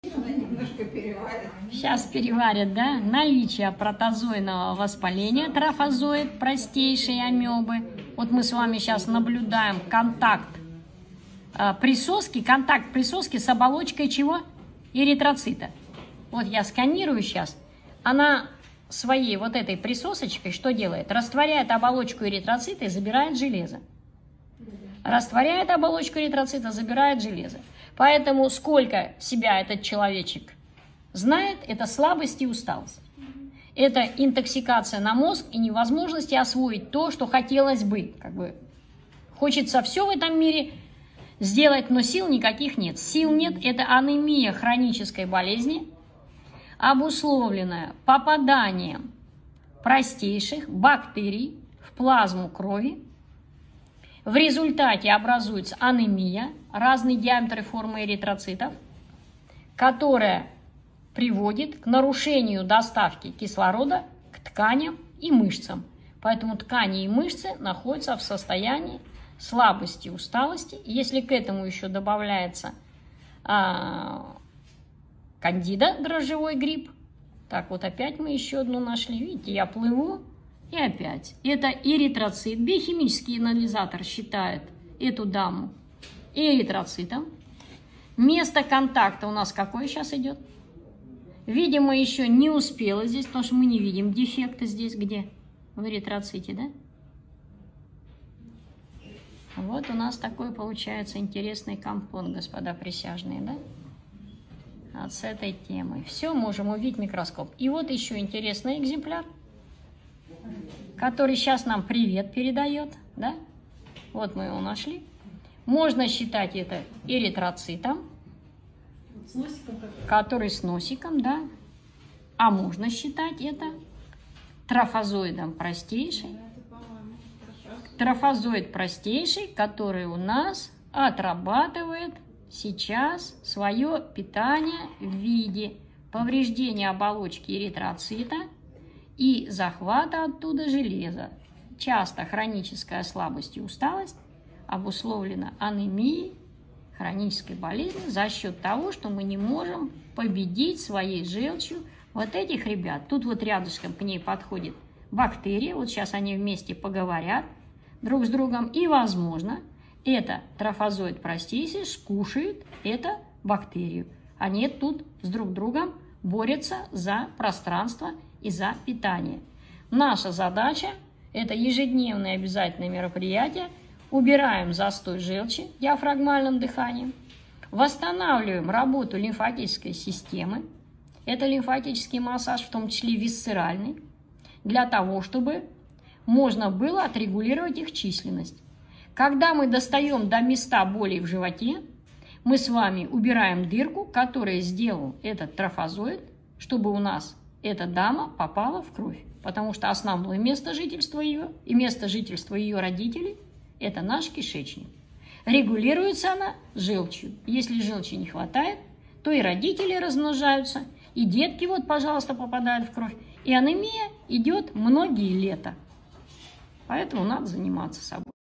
Немножко переварят. Сейчас переварят, да? Наличие протозойного воспаления, трофозоид, простейшие амебы. Вот мы с вами сейчас наблюдаем контакт присоски с оболочкой чего? Эритроцита. Вот я сканирую сейчас. Она своей вот этой присосочкой что делает? Растворяет оболочку эритроцита и забирает железо. Растворяет оболочку эритроцита, забирает железо. Поэтому сколько себя этот человечек знает, это слабость и усталость. Это интоксикация на мозг и невозможность освоить то, что хотелось бы. Хочется все в этом мире сделать, но сил никаких нет. Сил нет, это анемия хронической болезни, обусловленная попаданием простейших бактерий в плазму крови. В результате образуется анемия, разные диаметры формы эритроцитов, которая приводит к нарушению доставки кислорода к тканям и мышцам. Поэтому ткани и мышцы находятся в состоянии слабости, усталости. Если к этому еще добавляется кандида, дрожжевой гриб, так вот опять мы еще одну нашли, видите, я плыву. И опять, это эритроцит. Биохимический анализатор считает эту даму эритроцитом. Место контакта у нас какое сейчас идет? Видимо, еще не успела здесь, потому что мы не видим дефекта здесь, где? В эритроците, да? Вот у нас такой получается интересный компон, господа присяжные, да? Вот с этой темой. Все можем увидеть в микроскоп. И вот еще интересный экземпляр, который сейчас нам привет передает, да? Вот мы его нашли. Можно считать это эритроцитом, который с носиком, да? А можно считать это трофозоидом простейший. Трофозоид простейший, который у нас отрабатывает сейчас свое питание в виде повреждения оболочки эритроцита и захвата оттуда железа. Часто хроническая слабость и усталость обусловлена анемией, хронической болезнью за счет того, что мы не можем победить своей желчью вот этих ребят. Тут вот рядышком к ней подходит бактерия, вот сейчас они вместе поговорят друг с другом, и, возможно, это трофозоид простейший скушает эту бактерию. Они тут с друг другом борются за пространство и за питание. Наша задача – это ежедневное обязательное мероприятие. Убираем застой желчи диафрагмальным дыханием, восстанавливаем работу лимфатической системы. Это лимфатический массаж, в том числе висцеральный, для того, чтобы можно было отрегулировать их численность. Когда мы достаем до места боли в животе, мы с вами убираем дырку, которую сделал этот трофозоид, чтобы у нас эта дама попала в кровь. Потому что основное место жительства ее и место жительства ее родителей – это наш кишечник. Регулируется она желчью. Если желчи не хватает, то и родители размножаются, и детки вот, пожалуйста, попадают в кровь. И анемия идет многие лета. Поэтому надо заниматься собой.